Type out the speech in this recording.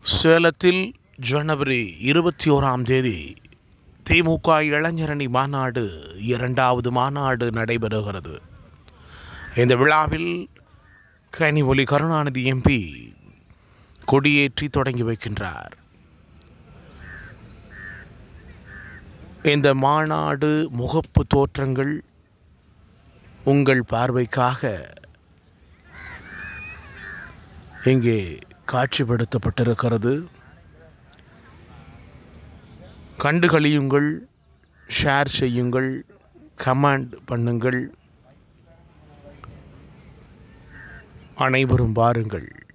சேலத்தில் ஜனவரி 21 திமுக இளைஞரணி மாநாடு 2வது மாநாடு நடைபெறுகிறது. இந்த விழாவில் கனிமொழி கருணாநிதி எம்பி கொடியேற்றி தொடங்கி வைக்கின்றார். இந்த மாநாடு முகப்பு தோற்றங்கள் உங்கள் பார்வைக்காக இங்கே காட்சிப்படுத்தப்பட்டிருக்கிறது. கண்டுகளியுங்கள், ஷேர் செய்யுங்கள், கமெண்ட் பண்ணுங்கள். அனைவரும் வாருங்கள்.